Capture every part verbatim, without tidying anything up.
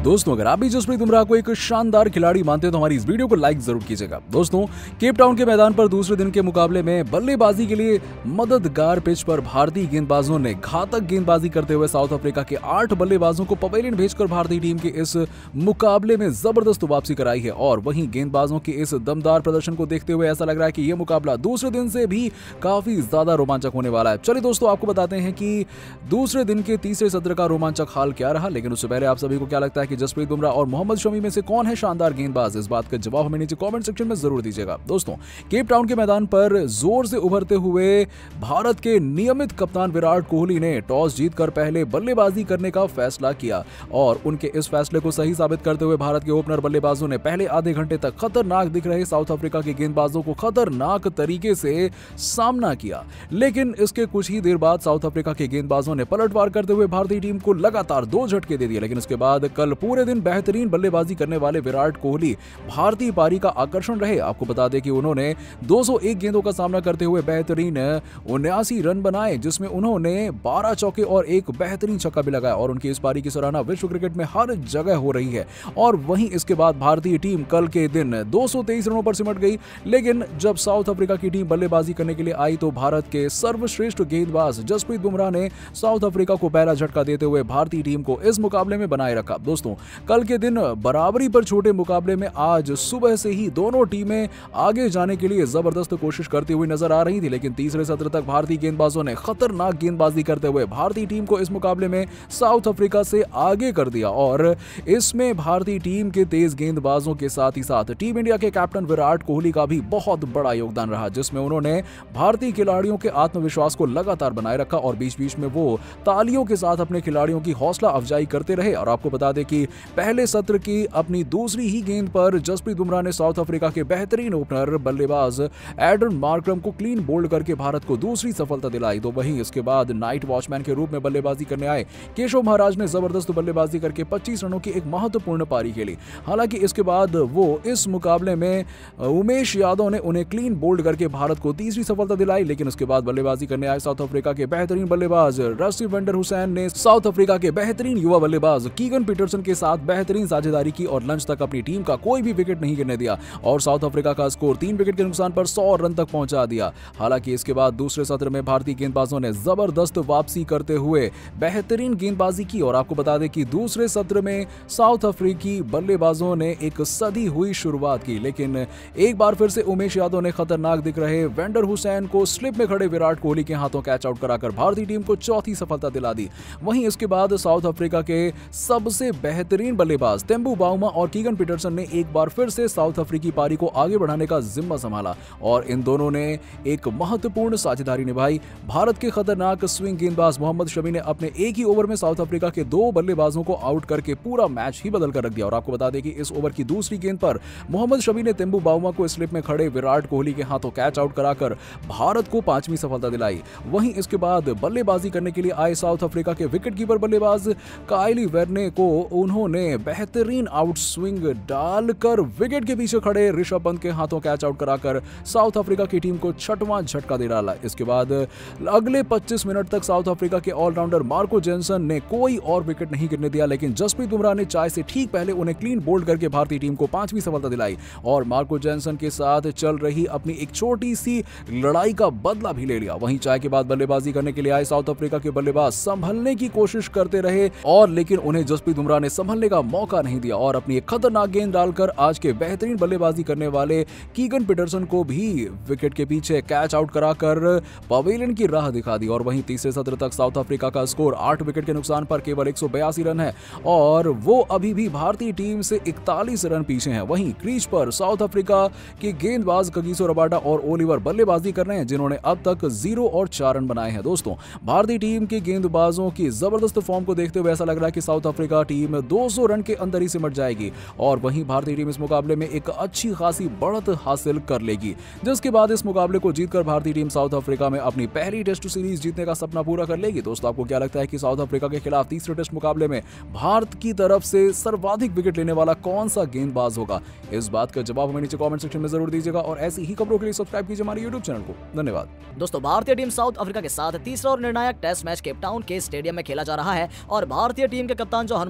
दोस्तों अगर आप भी जसप्रीत बुमराह को एक शानदार खिलाड़ी मानते हैं तो हमारी इस वीडियो को लाइक जरूर कीजिएगा। दोस्तों केप टाउन के मैदान पर दूसरे दिन के मुकाबले में बल्लेबाजी के लिए मददगार पिच पर भारतीय गेंदबाजों ने घातक गेंदबाजी करते हुए साउथ अफ्रीका के आठ बल्लेबाजों को पवेलियन भेजकर भारतीय टीम के इस मुकाबले में जबरदस्त वापसी कराई है। और वहीं गेंदबाजों के इस दमदार प्रदर्शन को देखते हुए ऐसा लग रहा है कि यह मुकाबला दूसरे दिन से भी काफी ज्यादा रोमांचक होने वाला है। चलिए दोस्तों आपको बताते हैं कि दूसरे दिन के तीसरे सत्र का रोमांचक हाल क्या रहा, लेकिन उससे पहले आप सभी को क्या लगता है कि जसप्रीत बुमराह और मोहम्मद शमी में से कौन है शानदार गेंदबाज? इस बात का जवाब हमें नीचे कमेंट सेक्शन में जरूर दीजिएगा। दोस्तों केप टाउन के मैदान पर जोर से उभरते हुए भारत के नियमित कप्तान विराट कोहली ने टॉस जीतकर पहले बल्लेबाजी करने का फैसला किया और उनके इस फैसले को सही साबित करते हुए भारत के ओपनर बल्लेबाजों ने पहले आधे घंटे तक खतरनाक दिख रहे साउथ अफ्रीका के गेंदबाजों को खतरनाक तरीके से सामना किया। लेकिन इसके कुछ ही देर बाद साउथ अफ्रीका के गेंदबाजों ने पलटवार करते हुए भारतीय टीम को लगातार दो झटके दे दिए। लेकिन इसके बाद कल पूरे दिन बेहतरीन बल्लेबाजी करने वाले विराट कोहली भारतीय पारी का आकर्षण रहे। आपको बता दें कि उन्होंने दो सौ एक गेंदों का सामना करते हुए बेहतरीन उन्यासी रन बनाए, जिसमें उन्होंने बारह चौके और एक बेहतरीन छक्का भी लगाया। और उनकी इस पारी की सराहना विश्व क्रिकेट में हर जगह हो रही है। और वहीं इसके बाद भारतीय टीम कल के दिन दो सौ तेईस रनों पर सिमट गई। लेकिन जब साउथ अफ्रीका की टीम बल्लेबाजी करने के लिए आई तो भारत के सर्वश्रेष्ठ गेंदबाज जसप्रीत बुमराह ने साउथ अफ्रीका को पहला झटका देते हुए भारतीय टीम को इस मुकाबले में बनाए रखा। दोस्तों कल के दिन बराबरी पर छोटे मुकाबले में आज सुबह से ही दोनों टीमें आगे जाने के लिए जबरदस्त कोशिश करती हुई नजर आ रही थी। लेकिन तीसरे सत्र तक भारतीय गेंदबाजों ने खतरनाक गेंदबाजी करते हुए भारतीय टीम को इस मुकाबले में साउथ अफ्रीका से आगे कर दिया। और इसमें भारतीय टीम के तेज गेंदबाजों के साथ ही साथ टीम इंडिया के कैप्टन विराट कोहली का भी बहुत बड़ा योगदान रहा, जिसमें उन्होंने भारतीय खिलाड़ियों के आत्मविश्वास को लगातार बनाए रखा और बीच बीच में वो तालियों के साथ अपने खिलाड़ियों की हौसला अफजाई करते रहे। और आपको बता दें कि पहले सत्र की अपनी दूसरी ही गेंद पर जसप्रीत बुमराह ने साउथ अफ्रीका के बेहतरीन ओपनर बल्लेबाज एडन मार्करम को क्लीन बोल्ड करके भारत को दूसरी सफलता दिलाई। तो वहीं इसके बाद नाइट वॉचमैन के रूप में बल्लेबाजी करने आए केशव महाराज ने जबरदस्त बल्लेबाजी करके पच्चीस रनों की एक महत्वपूर्ण पारी खेली। हालांकि इसके बाद वो इस मुकाबले में उमेश यादव ने उन्हें क्लीन बोल्ड करके भारत को तीसरी सफलता दिलाई। लेकिन उसके बाद बल्लेबाजी करने आए साउथ अफ्रीका के बेहतरीन बल्लेबाज रस्सी वेंडर हुसैन ने साउथ अफ्रीका के बेहतरीन युवा बल्लेबाज कीगन पीटरसन के साथ बेहतरीन साझेदारी की और लंच तक अपनी टीम का कोई भी विकेट नहीं गिरने दिया और साउथ अफ्रीका का स्कोर तीन विकेट के नुकसान पर सौ रन तक पहुंचा दिया। हालांकि इसके बाद दूसरे सत्र में भारतीय गेंदबाजों ने जबरदस्त वापसी करते हुए बेहतरीन गेंदबाजी की। और आपको बता दें कि दूसरे सत्र में साउथ अफ्रीकी बल्लेबाजों ने एक सदी हुई शुरुआत की। लेकिन एक बार फिर से उमेश यादव ने खतरनाक दिख रहे वेंडर हुसैन को स्लिप में खड़े विराट कोहली के हाथों कैच आउट कराकर भारतीय टीम को चौथी सफलता दिला दी। वहीं इसके बाद साउथ अफ्रीका के सबसे बेहतरीन बल्लेबाज तेम्बू बाउमा और कीगन पीटरसन ने एक बार फिर से साउथ अफ्रीकी पारी को आगे बढ़ाने का जिम्मा संभाला और इन दोनों ने एक महत्वपूर्ण साझेदारी निभाई। भारत के खतरनाक स्विंग गेंदबाज मोहम्मद शमी ने अपने एक ही ओवर में साउथ अफ्रीका के दो बल्लेबाजों को आउट करके पूरा मैच ही बदल कर रख दिया। और आपको बता दें कि इस ओवर की दूसरी गेंद पर मोहम्मद शमी ने तेम्बू बाउमा को स्लिप में खड़े विराट कोहली के हाथों कैच आउट कराकर भारत को पांचवी सफलता दिलाई। वहीं इसके बाद बल्लेबाजी करने के लिए आए साउथ अफ्रीका के विकेटकीपर बल्लेबाज काइली वेर्ने को उन्होंने बेहतरीन आउट स्विंग डालकर विकेट के पीछे खड़े ऋषभ पंत के हाथों कैच आउट कराकर साउथ अफ्रीका की टीम को छठवां झटका दे डाला। इसके बाद अगले पच्चीस मिनट तक साउथ अफ्रीका के ऑलराउंडर मार्को जेनसन ने कोई और विकेट नहीं गिरने दिया। लेकिन जसप्रीत बुमराह ने चाय से ठीक पहले उन्हें क्लीन बोल्ड करके भारतीय टीम को पांचवी सफलता दिलाई और मार्को जेनसन के साथ चल रही अपनी एक छोटी सी लड़ाई का बदला भी ले लिया। वहीं चाय के बाद बल्लेबाजी करने के लिए आए साउथ अफ्रीका के बल्लेबाज संभलने की कोशिश करते रहे और लेकिन उन्हें जसप्रीत बुमराह ने संभलने का मौका नहीं दिया और अपनी एक खतरनाक गेंद डालकर आज के बेहतरीन बल्लेबाजी करने वाले कीगन पीटरसन को भी विकेट के पीछे कैच आउट कराकर पवेलियन की राह दिखा दी। और वहीं तीसरे सत्र तक साउथ अफ्रीका का स्कोर आठ विकेट के नुकसान पर केवल एक सौ बयासी रन है और वो अभी भी भारतीय टीम से इकतालीस रन पीछे हैं। वहीं क्रीज पर साउथ अफ्रीका के गेंदबाज कगिसो रबाडा और ओलिवर बल्लेबाजी कर रहे हैं, जिन्होंने अब तक जीरो और चार रन बनाए हैं। दोस्तों भारतीय टीम के गेंदबाजों की जबरदस्त फॉर्म को देखते हुए ऐसा लग रहा है कि साउथ अफ्रीका टीम दो सौ रन के अंदर ही सिमट जाएगी और वहीं भारतीय टीम इस मुकाबले में एक अच्छी खासी बढ़त हासिल कर लेगी, जिसके बाद इस मुकाबले को जीतकर भारतीय टीम साउथ अफ्रीका में अपनी पहली टेस्ट सीरीज जीतने का सपना पूरा कर लेगी। दोस्तों आपको क्या लगता है कि साउथ अफ्रीका के खिलाफ तीसरे टेस्ट मुकाबले में भारत की तरफ से सर्वाधिक विकेट लेने वाला कौन सा गेंदबाज होगा? इस बात का जवाब हमें नीचे कमेंट सेक्शन में जरूर दीजिएगा और ऐसी ही खबरों के लिए सब्सक्राइब कीजिए हमारे यूट्यूब चैनल को। धन्यवाद। दोस्तों भारतीय टीम साउथ अफ्रीका के साथ तीसरा और निर्णायक टेस्ट मैच केप टाउन के स्टेडियम में खेला जा रहा है और भारतीय टीम के कप्तान जो हनुमा विहारी के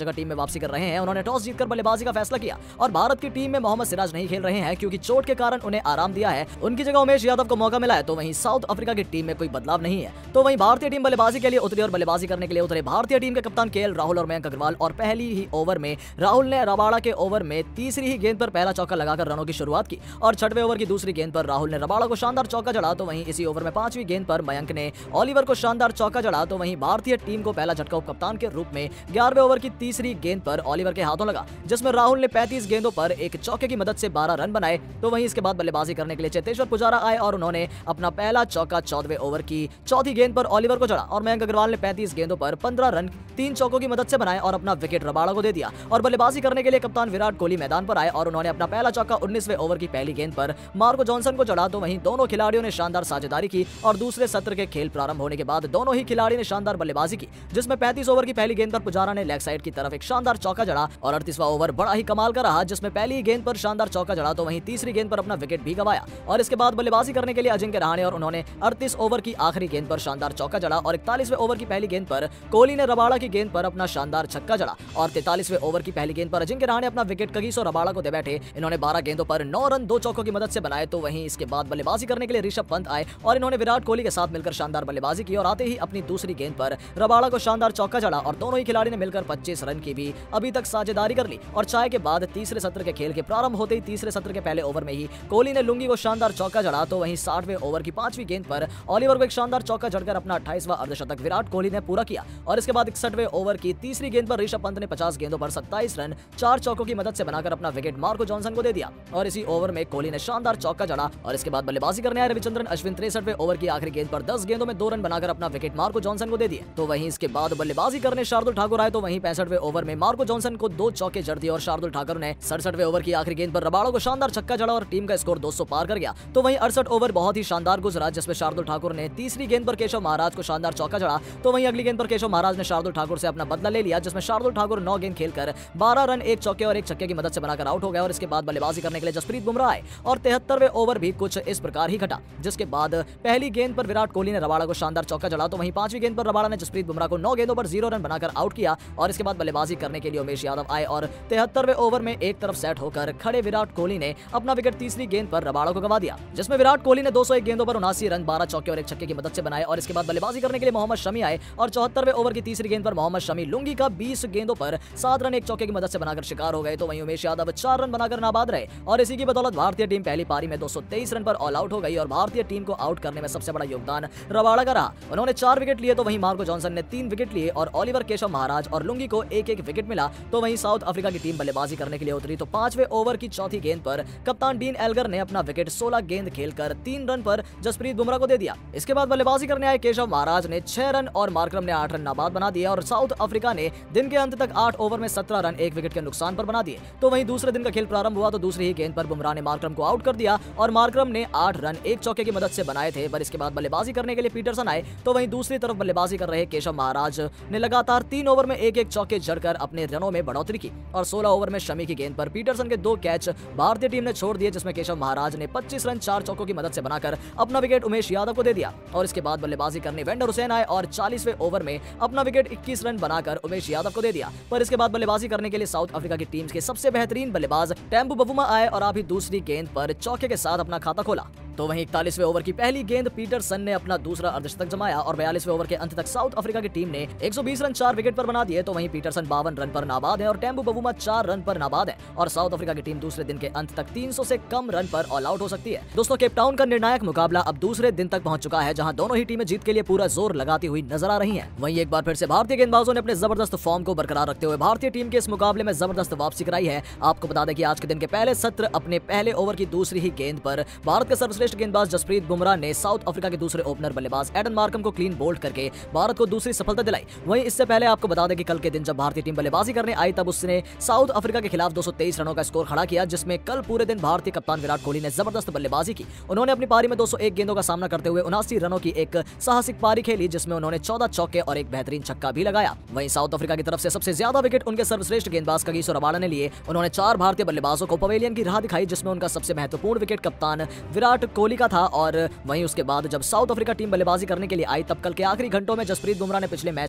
जगह टीम में वापसी कर रहे हैं, उन्होंने टॉस जीतकर बल्लेबाजी का फैसला किया और भारत की टीम में मोहम्मद सिराज नहीं खेल रहे हैं क्योंकि चोट के कारण उन्हें आराम दिया है। उनकी जगह उमेश यादव को मौका मिला है। तो वहीं साउथ अफ्रीका की टीम में कोई बदलाव नहीं है। तो वहीं भारतीय टीम बल्लेबाजी के लिए उतरी और बल्लेबाजी करने के लिए उतरे भारतीय टीम के कप्तान केएल राहुल और मयंक अग्रवाल। और पहली ही ओवर में राहुल ने रबाड़ा के ओवर में तीसरी ही गेंद पर पहला चौका लगाकर रनों की शुरुआत की और छठवें ओवर की दूसरी गेंद पर राहुल ने रबाड़ा को शानदार चौका जड़ा। तो वहीं इसी ओवर में पांचवी गेंद पर मयंक ने ऑलिवर को शानदार चौका जड़ा। तो वहीं भारतीय टीम को पहला झटका उप कप्तान के रूप में ग्यारहवें ओवर की तीसरी गेंद पर ऑलिवर के हाथों लगा, जिसमें राहुल ने पैंतीस गेंदों पर एक चौके की मदद से बारह रन बनाए। तो वहीं इसके बाद बल्लेबाजी करने के लिए चेतेश्वर पुजारा आए और उन्होंने अपना पहला चौका चौदहवें ओवर की चौथी गेंद पर ऑलिवर को जड़ा और मयंक अग्रवाल ने पैंतीस गेंदों पर पंद्रह रन तीन चौकों की मदद से बनाए और अपना विकेट रबाड़ा को दे दिया। और बल्लेबाजी करने के लिए कप्तान विराट कोहली मैदान पर आए और उन्होंने अपना पहला चौका उन्नीसवें ओवर की पहली गेंद पर मार्को जॉनसन को जड़ा। तो वहीं दोनों खिलाड़ियों ने शानदार साझेदारी की और दूसरे सत्र के खेल प्रारंभ होने के बाद दोनों ही खिलाड़ी ने शानदार बल्लेबाजी की, जिसमें पैंतीस ओवर की पहली गेंद पर पुजारा ने लेग साइड की तरफ एक शानदार चौका जड़ा और अड़तीसवां ओवर बड़ा ही कमाल का रहा, जिसमें पहली गेंद पर शानदार चौका जड़ा। तो वहीं तीसरी गेंद पर अपना विकेट भी गंवाया और इसके बाद बल्लेबाजी करने के लिए अजिंक्य रहाणे और उन्होंने अड़तीस ओवर की आखिरी गेंद पर शानदार चौका जड़ा और इकतालीसवें ओवर की पहली गेंद पर कोहली ने रबाड़ा की गेंद पर अपना शानदार छक्का जड़ा और तैंतालीसवें ओवर की पहली गेंद पर अजिंक्य रहाणे अपना विकेट कगिसो रबाड़ा को दे बैठे। इन्होंने बारह गेंदों पर नौ रन दो चौकों की मदद से बनाए। तो वहीं इसके बाद बल्लेबाजी करने के लिए ऋषभ पंत आए और इन्होंने विराट कोहली के साथ मिलकर शानदार बल्लेबाजी की और आते ही अपनी दूसरी गेंद पर रबाड़ा को शानदार चौका जड़ा और दोनों ही खिलाड़ी ने मिलकर पच्चीस रन की भी अभी तक साझेदारी कर ली। और चाय के बाद तीसरे सत्र के खेल के प्रारंभ होते ही तीसरे सत्र के पहले ओवर में ही कोहली ने लुंगी को शानदार चौका जड़ा। तो वहीं साठवें ओवर की पांचवी गेंद पर ऑलिवर को एक शानदार चौका जड़कर अपना अट्ठाईसवां अर्धशतक विराट कोहली ने पूरा किया और इसके बाद इकसठवें ओवर की तीसरी गेंद पर ऋषभ पंत ने पचास गेंदों पर सत्ताईस रन चार चौकों की मदद से बनाकर अपना विकेट मार्को जॉनसन को दे दिया और इसी ओवर में कोहली ने शानदार चौका जड़ा और इसके बाद बल्लेबाजी करने आए रविचंद्रन अश्विन तिरसठवें ओवर की आखिरी गेंद पर दस गेंदों में दो रन बनाकर अपना विकेट मार्को जॉनसन को दे दिए। तो वहीं इसके बाद बल्लेबाजी करने शार्दुल ठाकुर आए। तो वहीं पैंसठवें ओवर में मार्को जॉनसन को दो चौके जड़ दिए और शार्दुल ठाकुर ने सड़सठवें ओवर की आखिरी गेंद पर रबाड़ा को शानदार छक्का जड़ा और टीम का स्कोर दो सौ पार कर गया। तो वहीं अड़सठ ओवर बहुत ही शानदार गुजरा, जिसमें शार्दुल ठाकुर ने तीसरी गेंद पर केशव महाराज को शानदार चौका जड़ा। तो वहीं अगली गेंद पर केशव महाराज ने शार्दुल ठाकुर से अपना बदला ले लिया, जिसमें शार्दुल ठाकुर नौ गेंद खेलकर बारह रन एक चौके और एक छक्के की मदद से बनाकर आउट हो गया। और इसके बाद बल्लेबाजी करने के लिए जसप्रीत बुमराह आए और तिहत्तरवें ओवर भी कुछ इस प्रकार ही घटा, जिसके बाद पहली गेंद पर विराट कोहली ने रबाड़ा को शानदार चौका जड़ा। तो वहीं पांचवी गेंद पर रबाड़ा ने जसप्रीत बुमराह को नौ गेंदों पर जीरो रन बनाकर आउट किया और इसके बाद बल्लेबाजी करने के लिए उमेश यादव आए और तिहत्तरवें ओवर में एक तरफ सेट होकर खड़े विराट कोहली ने अपना विकेट तीसरी गेंद पर रबाड़ा को गंवा दिया, जिसमें विराट कोहली ने दो सौ एक गेंदों पर उनासी रन बारह चौके और एक छक्के की मदद से बनाए। और इसके बाद बल्लेबाजी करने के लिए मोहम्मद शमी आए और चौहत्तरवें ओवर की तीसरी गेंद पर मोहम्मद शमी लुंगी का बीस गेंदों पर सात रन एक चौके की मदद से बनाकर शिकार हो गए। तो वहीं उमेश यादव चार रन बनाकर नाबाद रहे और इसी की बदौलत भारतीय टीम पहली पारी में दो सौ तेईस रन पर ऑल आउट हो गई और भारतीय टीम को आउट करने में सबसे बड़ा योगदान रबाड़ा का रहा। उन्होंने चार विकेट लिए तो वहीं मार्को जॉनसन ने तीन विकेट लिए और ऑलिवर केशव महाराज और लुंगी को एक एक विकेट मिला। तो वहीं साउथ अफ्रीका की टीम बल्लेबाजी करने के लिए उतरी तो पांचवें ओवर की चौथी गेंद पर कप्तान डीन एल्गर ने अपना विकेट सोलह गेंद खेलकर तीन रन पर जसप्रीत बुमराह को दे दिया। इसके बाद बल्लेबाजी करने आए केशव महाराज ने छह रन और मार्करम ने आठ रन नाबाद बना दिए और साउथ अफ्रीका ने दिन के अंत तक आठ ओवर में सत्रह रन एक विकेट के नुकसान पर बना दिए। तो वहीं दूसरे दिन का खेल प्रारंभ हुआ तो दूसरी ही गेंद पर बुमराह ने मार्करम को आउट कर दिया और मार्करम ने आठ रन एक चौके की मदद से बनाए थे। पर इसके बाद बल्लेबाजी करने के लिए पीटरसन आए तो वहीं दूसरी तरफ बल्लेबाजी कर रहे केशव महाराज ने लगातार तीन ओवर में एक एक चौके जड़कर अपने रनों में बढ़ोतरी की और सोलह ओवर में शमी की गेंद पर पीटरसन के दो कैच भारतीय टीम ने छोड़ दिए, जिसमें केशव महाराज ने पच्चीस रन चार चौकों की मदद से बनाकर अपना विकेट उमेश यादव को दे दिया। और इसके बाद बल्लेबाजी करने वेंडर हुसैन आए और चालीसवें ओवर में अपना विकेट इक्कीस रन बनाकर उमेश यादव को दे दिया। पर इसके बाद बल्लेबाजी करने के लिए साउथ अफ्रीका की टीम के सबसे बेहतरीन बल्लेबाज टेम्बू बवुमा आए और अभी दूसरी गेंद पर चौके के साथ अपना खाता खोला। तो वहीं इकतालीसवें ओवर की पहली गेंद पीटरसन ने अपना दूसरा अर्धशतक जमाया और बयालीसवें ओवर के अंत तक साउथ अफ्रीका की टीम ने एक सौ बीस रन चार विकेट पर बना दिए। तो वहीं पीटरसन बावन रन पर नाबाद है और टेम्बू बवुमा चार रन पर नाबाद है और साउथ अफ्रीका की टीम दूसरे दिन के अंत तक तीन सौ से कम रन पर ऑल आउट हो सकती है। दोस्तों, केपटाउन का निर्णायक मुकाबला अब दूसरे दिन तक पहुंच चुका है, जहां दोनों ही टीमें जीत के लिए पूरा जोर लगाती हुई नजर आ रही हैं। वहीं एक बार फिर से भारतीय गेंदबाजों ने अपने जबरदस्त फॉर्म को बरकरार रखते हुए भारतीय टीम के इस मुकाबले में जबरदस्त वापसी कराई है। आपको बता दें कि आज के दिन के पहले सत्र अपने पहले ओवर की दूसरी ही गेंद पर भारत के सर्वश्रेष्ठ गेंदबाज जसप्रीत बुमराह ने साउथ अफ्रीका के दूसरे ओपनर बल्लेबाज एडन मार्करम को क्लीन बोल्ड करके भारत को दूसरी सफलता दिलाई। वहीं इससे पहले आपको बता दें कि कल के दिन जब भारतीय टीम बल्लेबाजी करने आई तब उसने साउथ अफ्रीका के खिलाफ दो सौ तेईस रनों का स्कोर खड़ा किया, जिसमें कल पूरे दिन भारतीय कप्तान विराट कोहली ने जबरदस्त बल्लेबाजी की। उन्होंने अपनी पारी में दो सौ एक गेंदों का सामना करते हुए उनासी रनों की एक साहसिक पारी खेली, जिसमें उन्होंने चौदह चौके और एक बेहतरीन छक्का भी लगाया। वहीं साउथ अफ्रीका की तरफ से सबसे ज्यादा विकेट उनके सर्वश्रेष्ठ गेंदबाज कगिसो रबाड़ा ने लिए। उन्होंने चार भारतीय बल्लेबाजों को पवेलियन की राह दिखाई, जिसमें उनका सबसे महत्वपूर्ण विकेट कप्तान विराट कोहली का था। और वहीं उसके बाद जब साउथ अफ्रीका टीम बल्लेबाजी करने के लिए आई तब कल के आखिरी घंटों में जसप्रीत बुमराह ने पिछले मैच